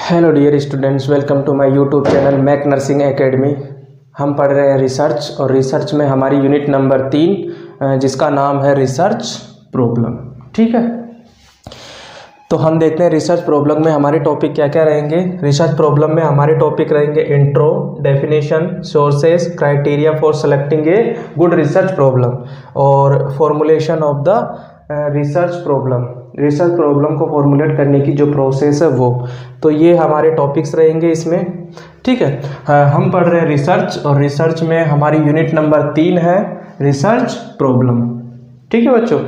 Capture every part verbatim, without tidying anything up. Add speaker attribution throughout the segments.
Speaker 1: Hello dear students, welcome to my YouTube channel Mac nursing academy. हम पढ़ रहे हैं रिसर्च और रिसर्च में हमारी यूनिट नंबर तीन जिसका नाम है रिसर्च प्रॉब्लम। ठीक है, तो हम देखते हैं रिसर्च प्रॉब्लम में हमारे टॉपिक क्या क्या रहेंगे। रिसर्च प्रॉब्लम में हमारे टॉपिक रहेंगे intro, definition, sources, criteria for selecting a good research problem और formulation of the research problem. Research problem को फॉर्मुलेट करने की जो प्रोसेस है वो, तो ये हमारे टॉपिक्स रहेंगे इसमें। ठीक है, हम पढ़ रहे हैं रिसर्च और रिसर्च में हमारी यूनिट नंबर तीन है रिसर्च प्रॉब्लम। ठीक है बच्चों,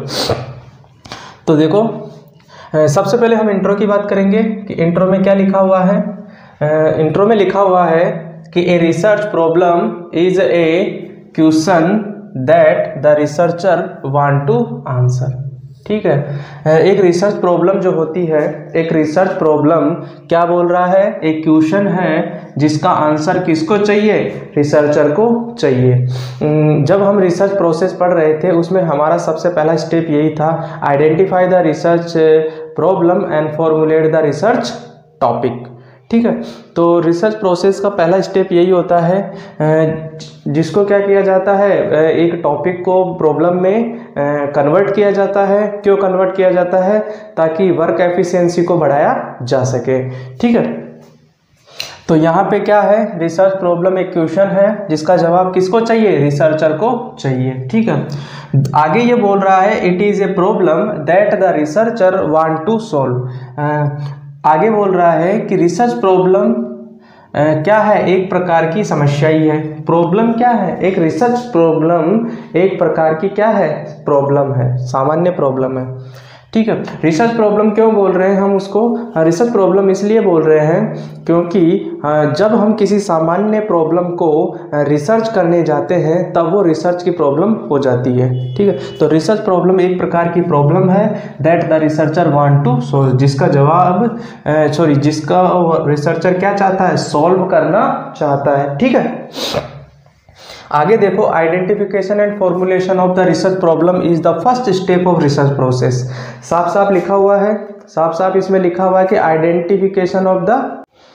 Speaker 1: तो देखो सबसे पहले हम इंट्रो की बात करेंगे कि इंट्रो में क्या लिखा हुआ है। इंट्रो में लिखा हुआ है कि a research problem is a question that the researcher want to answer. ठीक है, एक रिसर्च प्रॉब्लम जो होती है, एक रिसर्च प्रॉब्लम क्या बोल रहा है, एक क्वेश्चन है जिसका आंसर किसको चाहिए, रिसर्चर को चाहिए। जब हम रिसर्च प्रोसेस पढ़ रहे थे उसमें हमारा सबसे पहला स्टेप यही था, identify the research problem and formulate the research topic. ठीक है, तो रिसर्च प्रोसेस का पहला स्टेप यही होता है जिसको क्या किया जाता है, एक टॉपिक को प्रॉब्लम में कन्वर्ट किया जाता है। क्यों कन्वर्ट किया जाता है? ताकि वर्क एफिशिएंसी को बढ़ाया जा सके। ठीक है, तो यहाँ पे क्या है, रिसर्च प्रॉब्लम एक क्वेश्चन है जिसका जवाब किसको चाहिए, रिसर्चर को चाहिए। ठीक है, आगे ये बोल रहा है it is a problem that the researcher want to solve. आगे बोल रहा है कि रिसर्च प्रॉब्लम क्या है, एक प्रकार की समस्या ही है। प्रॉब्लम क्या है, एक रिसर्च प्रॉब्लम एक प्रकार की क्या है, प्रॉब्लम है, सामान्य प्रॉब्लम है। ठीक है, रिसर्च प्रॉब्लम क्यों बोल रहे हैं हम उसको, रिसर्च प्रॉब्लम इसलिए बोल रहे हैं क्योंकि जब हम किसी सामान्य प्रॉब्लम को रिसर्च करने जाते हैं तब वो रिसर्च की प्रॉब्लम हो जाती है। ठीक है, तो रिसर्च प्रॉब्लम एक प्रकार की प्रॉब्लम है that the researcher want to solve, जिसका जवाब सॉरी जिसका रिसर्चर क्या चाहता है, सॉल्व करना चाहता है। ठीक है, आगे देखो, identification and formulation of the research problem is the first step of research process. साफ साफ लिखा हुआ है, साफ साफ इसमें लिखा हुआ है कि आइडेंटिफिकेशन ऑफ द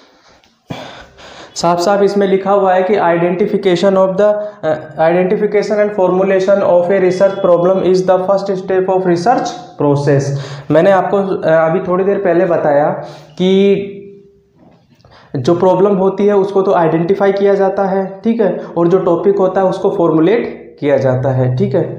Speaker 1: साफ साफ इसमें लिखा हुआ है कि identification of the identification and formulation of a research problem is the first step of research process. मैंने आपको अभी थोड़ी देर पहले बताया कि जो प्रॉब्लम होती है उसको तो आइडेंटिफाई किया जाता है, ठीक है, और जो टॉपिक होता है उसको फॉर्मुलेट किया जाता है। ठीक है,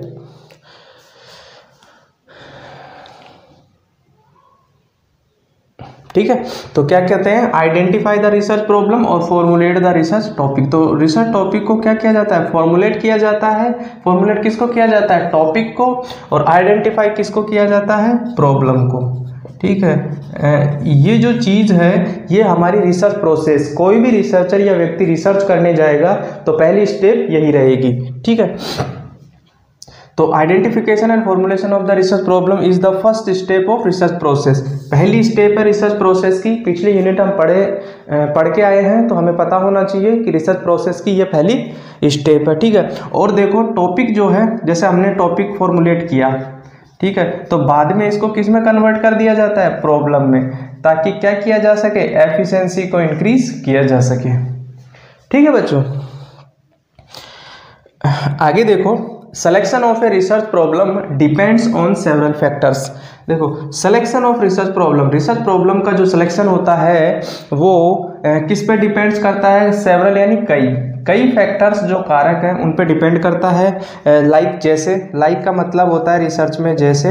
Speaker 1: ठीक है, तो क्या कहते हैं, आइडेंटिफाई द रिसर्च प्रॉब्लम और फॉर्मुलेट द रिसर्च टॉपिक। तो रिसर्च टॉपिक को क्या किया जाता है, फॉर्मुलेट किया जाता है। फॉर्मुलेट किसको किया जाता है, टॉपिक को, और आइडेंटिफाई किसको किया जाता है, प्रॉब्लम को। ठीक है, ये जो चीज़ है ये हमारी रिसर्च प्रोसेस, कोई भी रिसर्चर या व्यक्ति रिसर्च करने जाएगा तो पहली स्टेप यही रहेगी। ठीक है, तो identification and formulation of the research problem is the first step of research process. पहली स्टेप है रिसर्च प्रोसेस की। पिछली यूनिट हम पढ़े पढ़ के आए हैं तो हमें पता होना चाहिए कि रिसर्च प्रोसेस की ये पहली स्टेप है। ठीक है, और देखो टॉपिक जो है, जैसे हमने टॉपिक फॉर्मुलेट किया, ठीक है, तो बाद में इसको किस में कन्वर्ट कर दिया जाता है, प्रॉब्लम में, ताकि क्या किया जा सके, एफिशिएंसी को इंक्रीज किया जा सके। ठीक है बच्चों, आगे देखो, selection of a research problem depends on several factors. देखो, selection of research problem, research problem का जो सिलेक्शन होता है वो किस पे डिपेंड्स करता है, सेवरल यानी कई कई फैक्टर्स जो कारक हैं उन पे डिपेंड करता है। लाइक like, जैसे लाइक like का मतलब होता है रिसर्च में जैसे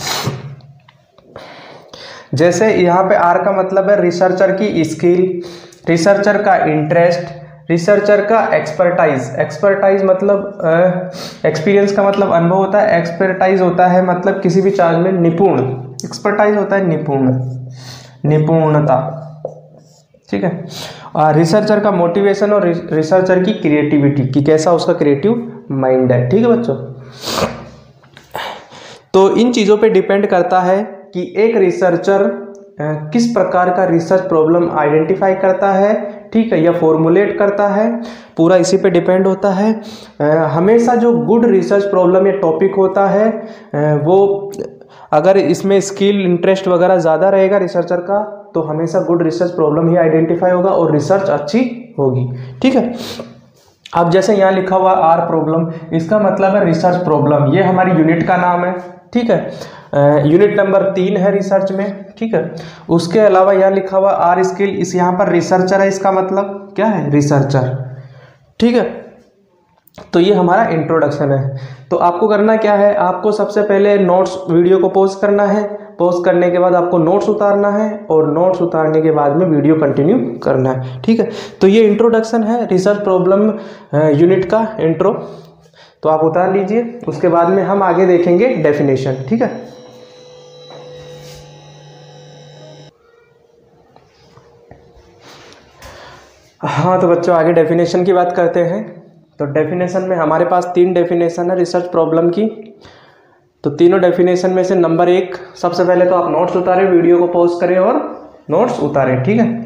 Speaker 1: जैसे यहाँ पे आर का मतलब है रिसर्चर की स्किल, रिसर्चर का इंटरेस्ट, रिसर्चर का एक्सपर्टाइज। एक्सपर्टाइज मतलब एक्सपीरियंस का मतलब अनुभव होता है, एक्सपर्टाइज होता है मतलब किसी भी चार्ज में निपुण, एक्सपर्टाइज होता है निपुण, निपुणता। ठीक है, और रिसर्चर का मोटिवेशन और रिसर्चर की क्रिएटिविटी, कि कैसा उसका क्रिएटिव माइंड है। ठीक है बच्चों, तो इन चीज़ों पे डिपेंड करता है कि एक रिसर्चर किस प्रकार का रिसर्च प्रॉब्लम आइडेंटिफाई करता है, ठीक है, या फॉर्मुलेट करता है, पूरा इसी पे डिपेंड होता है। हमेशा जो गुड रिसर्च प्रॉब्लम या टॉपिक होता है वो अगर इसमें स्किल इंटरेस्ट वगैरह ज़्यादा रहेगा रिसर्चर का तो हमेशा गुड रिसर्च प्रॉब्लम ही आइडेंटिफाई होगा और रिसर्च अच्छी होगी। ठीक है, अब जैसे यहाँ लिखा हुआ आर प्रॉब्लम, इसका मतलब है रिसर्च प्रॉब्लम, ये हमारी यूनिट का नाम है। ठीक है, यूनिट नंबर तीन है रिसर्च में। ठीक है, उसके अलावा यहाँ लिखा हुआ आर स्किल, इस यहाँ पर रिसर्चर है, इसका मतलब क्या है रिसर्चर। ठीक है, तो ये हमारा इंट्रोडक्शन है। तो आपको करना क्या है, आपको सबसे पहले नोट्स वीडियो को पॉज करना है, पॉज करने के बाद आपको नोट्स उतारना है और नोट्स उतारने के बाद में वीडियो कंटिन्यू करना है। ठीक है, तो ये इंट्रोडक्शन है रिसर्च प्रॉब्लम यूनिट का इंट्रो, तो आप उतार लीजिए। उसके बाद में हम आगे देखेंगे डेफिनेशन। ठीक है, हाँ तो बच्चों आगे डेफिनेशन की बात करते हैं। तो डेफिनेशन में हमारे पास तीन डेफिनेशन है रिसर्च प्रॉब्लम की। तो तीनों डेफिनेशन में से नंबर एक, सबसे पहले तो आप नोट्स उतारें, वीडियो को पॉज करें और नोट्स उतारें। ठीक है,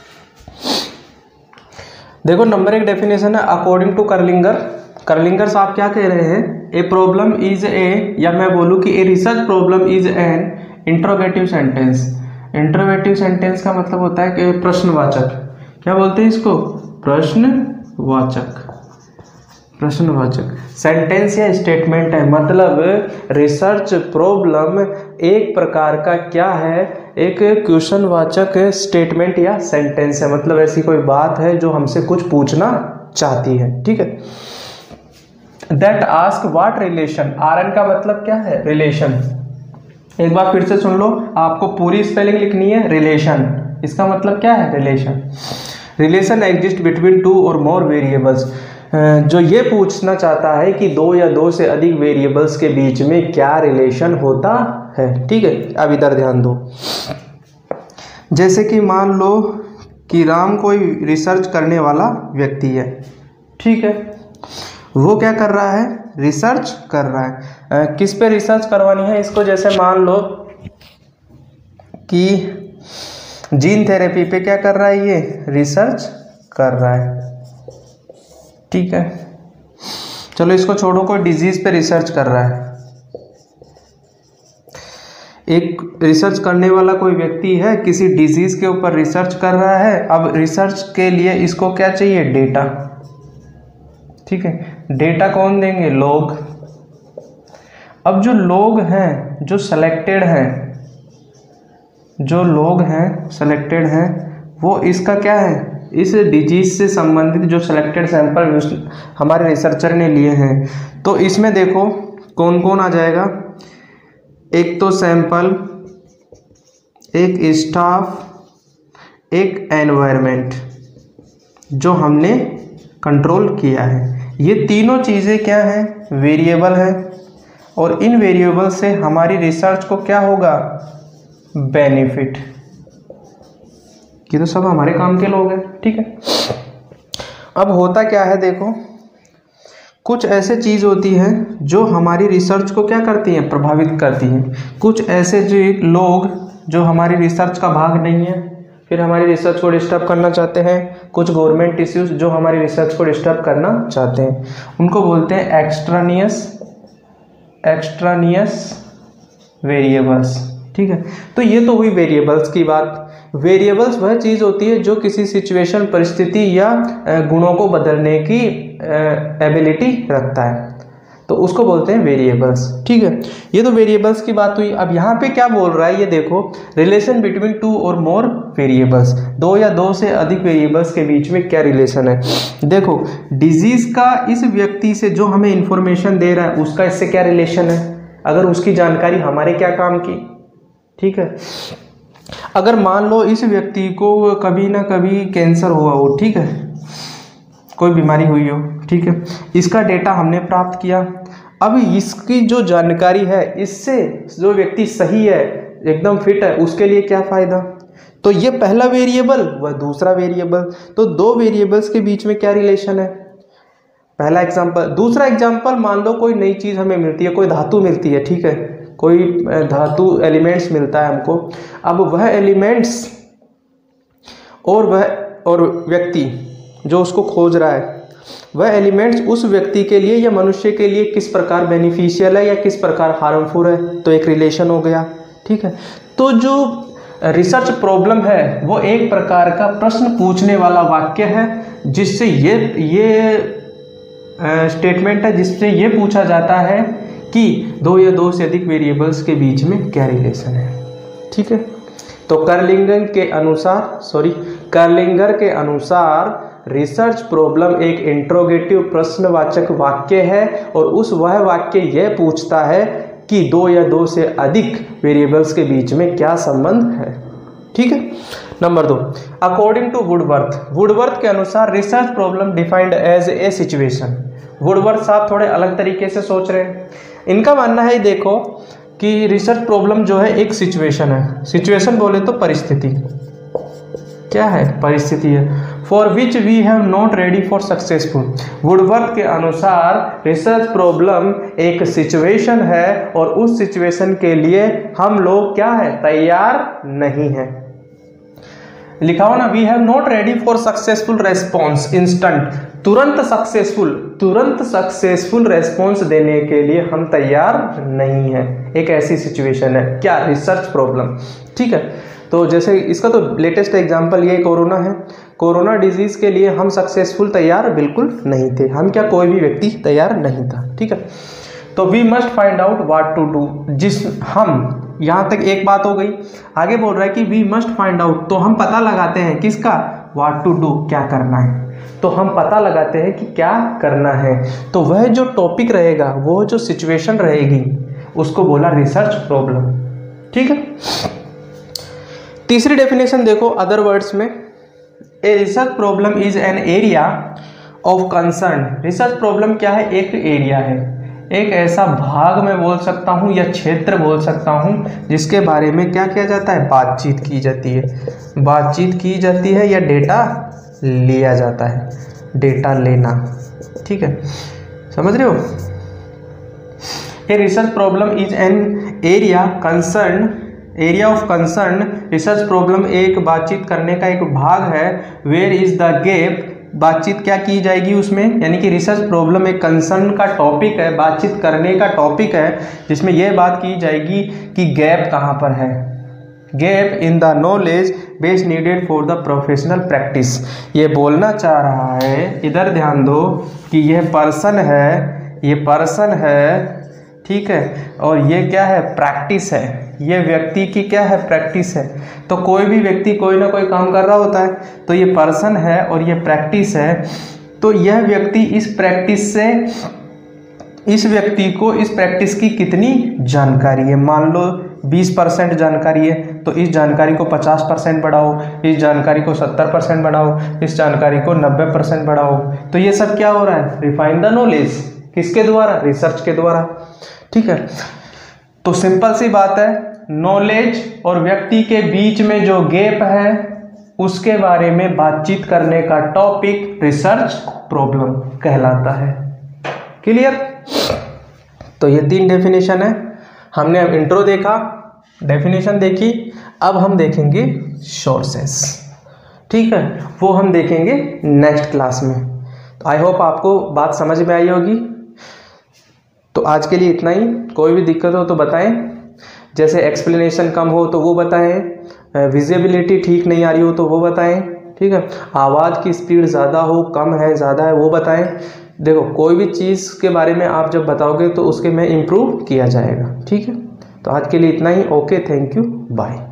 Speaker 1: देखो नंबर एक डेफिनेशन है अकॉर्डिंग टू कर्लिंगर। कर्लिंगर साहब क्या कह रहे हैं, ए प्रॉब्लम इज ए, या मैं बोलूँ कि a research problem is an interrogative sentence. Interrogative sentence का मतलब होता है कि प्रश्नवाचक, क्या बोलते हैं इसको, प्रश्नवाचक। प्रश्नवाचक सेंटेंस या स्टेटमेंट है, मतलब रिसर्च प्रॉब्लम एक प्रकार का क्या है, एक क्वेश्चनवाचक स्टेटमेंट या सेंटेंस है, मतलब ऐसी कोई बात है जो हमसे कुछ पूछना चाहती है। ठीक है, that ask what relation, are an का मतलब क्या है रिलेशन। एक बार फिर से सुन लो, आपको पूरी स्पेलिंग लिखनी है, रिलेशन, इसका मतलब क्या है relation. Relation exist between two or more variables, जो ये पूछना चाहता है कि दो या दो से अधिक वेरिएबल्स के बीच में क्या रिलेशन होता है। ठीक है, अब इधर ध्यान दो, जैसे कि मान लो कि राम कोई रिसर्च करने वाला व्यक्ति है। ठीक है, वो क्या कर रहा है, रिसर्च कर रहा है। आ, किस पे रिसर्च करवानी है इसको, जैसे मान लो कि जीन थेरेपी पे क्या कर रहा है, ये रिसर्च कर रहा है। ठीक है, चलो इसको छोड़ो, कोई डिजीज पे रिसर्च कर रहा है। एक रिसर्च करने वाला कोई व्यक्ति है, किसी डिजीज के ऊपर रिसर्च कर रहा है। अब रिसर्च के लिए इसको क्या चाहिए, डेटा। ठीक है, डेटा कौन देंगे, लोग। अब जो लोग हैं, जो सिलेक्टेड हैं, जो लोग हैं सिलेक्टेड हैं, वो इसका क्या है, इस डिजीज से संबंधित जो सिलेक्टेड सैंपल हमारे रिसर्चर ने लिए हैं। तो इसमें देखो कौन कौन आ जाएगा, एक तो सैंपल, एक स्टाफ, एक एनवायरनमेंट जो हमने कंट्रोल किया है। ये तीनों चीज़ें क्या हैं, वेरिएबल हैं, और इन वेरिएबल से हमारी रिसर्च को क्या होगा, बेनिफिट। ये तो सब हमारे काम के लोग हैं। ठीक है, अब होता क्या है, देखो कुछ ऐसे चीज़ होती हैं जो हमारी रिसर्च को क्या करती हैं, प्रभावित करती हैं। कुछ ऐसे जो लोग जो हमारी रिसर्च का भाग नहीं है, फिर हमारी रिसर्च को डिस्टर्ब करना चाहते हैं। कुछ गवर्नमेंट इश्यूज जो हमारी रिसर्च को डिस्टर्ब करना चाहते हैं, उनको बोलते हैं एक्स्ट्रानियस एक्स्ट्रानियस वेरिएबल्स। ठीक है, तो ये तो हुई वेरिएबल्स की बात। वेरिएबल्स वह चीज़ होती है जो किसी सिचुएशन, परिस्थिति या गुणों को बदलने की एबिलिटी रखता है, तो उसको बोलते हैं वेरिएबल्स। ठीक है, ये तो वेरिएबल्स की बात हुई। अब यहाँ पे क्या बोल रहा है, ये देखो, relation between two or more variables, दो या दो से अधिक वेरिएबल्स के बीच में क्या रिलेशन है। देखो डिजीज का इस व्यक्ति से जो हमें इंफॉर्मेशन दे रहा है, उसका इससे क्या रिलेशन है, अगर उसकी जानकारी हमारे क्या काम की। ठीक है, अगर मान लो इस व्यक्ति को कभी ना कभी कैंसर हुआ हो, ठीक है, कोई बीमारी हुई हो, ठीक है, इसका डेटा हमने प्राप्त किया। अब इसकी जो जानकारी है, इससे जो व्यक्ति सही है, एकदम फिट है, उसके लिए क्या फ़ायदा। तो ये पहला वेरिएबल, वह दूसरा वेरिएबल, तो दो वेरिएबल्स के बीच में क्या रिलेशन है, पहला एग्जाम्पल। दूसरा एग्जाम्पल, मान लो कोई नई चीज़ हमें मिलती है, कोई धातु मिलती है, ठीक है, कोई धातु एलिमेंट्स मिलता है हमको। अब वह एलिमेंट्स और वह और व्यक्ति जो उसको खोज रहा है, वह एलिमेंट्स उस व्यक्ति के लिए या मनुष्य के लिए किस प्रकार बेनिफिशियल है या किस प्रकार हार्मफुल है, तो एक रिलेशन हो गया। ठीक है, तो जो रिसर्च प्रॉब्लम है वो एक प्रकार का प्रश्न पूछने वाला वाक्य है, जिससे ये ये स्टेटमेंट है जिससे ये पूछा जाता है कि दो या दो से अधिक वेरिएबल्स के बीच में क्या रिलेशन है। ठीक है, तो कर्लिंगर के अनुसार सॉरी कर्लिंगर के अनुसार रिसर्च प्रॉब्लम एक इंट्रोगेटिव प्रश्नवाचक वाक्य है और उस वह वाक्य यह पूछता है कि दो या दो से अधिक वेरिएबल्स के बीच में क्या संबंध है। ठीक है, नंबर दो, अकॉर्डिंग टू वुडवर्थ, वुडवर्थ के अनुसार research problem defined as a situation. Woodworth साहब थोड़े अलग तरीके से सोच रहे हैं। इनका मानना है, देखो कि रिसर्च प्रॉब्लम जो है एक सिचुएशन है। सिचुएशन बोले तो परिस्थिति, क्या है, परिस्थिति है। For which we have not ready for successful. Woodworth के अनुसार रिसर्च प्रॉब्लम एक सिचुएशन है और उस सिचुएशन के लिए हम लोग क्या है, तैयार नहीं है। लिखा हो ना, we have not ready for successful response instant, तुरंत सक्सेसफुल तुरंत सक्सेसफुल रेस्पॉन्स देने के लिए हम तैयार नहीं है। एक ऐसी सिचुएशन है क्या, रिसर्च प्रॉब्लम। ठीक है, तो जैसे इसका तो लेटेस्ट एग्जांपल ये कोरोना है। कोरोना डिजीज के लिए हम सक्सेसफुल तैयार बिल्कुल नहीं थे, हम क्या कोई भी व्यक्ति तैयार नहीं था। ठीक है, तो we must find out what to do, जिस हम यहाँ तक एक बात हो गई। आगे बोल रहा है कि वी मस्ट फाइंड आउट, तो हम पता लगाते हैं किसका, व्हाट टू डू, क्या करना है। तो हम पता लगाते हैं कि क्या करना है, तो वह जो टॉपिक रहेगा, वो जो सिचुएशन रहेगी, उसको बोला रिसर्च प्रॉब्लम। ठीक है, तीसरी डेफिनेशन देखो अदर वर्ड्स में, a research problem is an area of concern. Research problem क्या है, एक एरिया है, एक ऐसा भाग मैं बोल सकता हूँ या क्षेत्र बोल सकता हूँ जिसके बारे में क्या किया जाता है, बातचीत की जाती है। बातचीत की जाती है या डेटा लिया जाता है, डेटा लेना। ठीक है, समझ रहे हो। A research problem is an area concern, area of concern. Research problem एक बातचीत करने का एक भाग है। वेयर इज द गैप, बातचीत क्या की जाएगी उसमें, यानी कि रिसर्च प्रॉब्लम एक कंसर्न का टॉपिक है, बातचीत करने का टॉपिक है, जिसमें यह बात की जाएगी कि गैप कहाँ पर है, gap in the knowledge base needed for the professional practice. ये बोलना चाह रहा है, इधर ध्यान दो कि यह पर्सन है, ये पर्सन है, ठीक है, और ये क्या है, प्रैक्टिस है, ये व्यक्ति की क्या है, प्रैक्टिस है। तो कोई भी व्यक्ति कोई ना कोई काम कर रहा होता है, तो ये पर्सन है और ये प्रैक्टिस है। तो यह व्यक्ति इस प्रैक्टिस से, इस व्यक्ति को इस प्रैक्टिस की कितनी जानकारी है, मान लो बीस परसेंट जानकारी है, तो इस जानकारी को पचास परसेंट बढ़ाओ, इस जानकारी को सत्तर परसेंट बढ़ाओ, इस जानकारी को नब्बे परसेंट बढ़ाओ। तो ये सब क्या हो रहा है, रिफाइन द नॉलेज, किसके द्वारा, रिसर्च के द्वारा। ठीक है, तो सिंपल सी बात है, नॉलेज और व्यक्ति के बीच में जो गैप है उसके बारे में बातचीत करने का टॉपिक रिसर्च प्रॉब्लम कहलाता है। क्लियर। तो ये तीन डेफिनेशन है। हमने अब इंट्रो देखा, डेफिनेशन देखी, अब हम देखेंगे सोर्सेस। ठीक है, वो हम देखेंगे नेक्स्ट क्लास में। तो आई होप आपको बात समझ में आई होगी। तो आज के लिए इतना ही। कोई भी दिक्कत हो तो बताएं, जैसे एक्सप्लेनेशन कम हो तो वो बताएं, विजिबिलिटी ठीक नहीं आ रही हो तो वो बताएं, ठीक है, आवाज़ की स्पीड ज़्यादा हो, कम है, ज़्यादा है, वो बताएं। देखो, कोई भी चीज़ के बारे में आप जब बताओगे तो उसके में इम्प्रूव किया जाएगा। ठीक है, तो आज के लिए इतना ही। Okay, thank you, bye.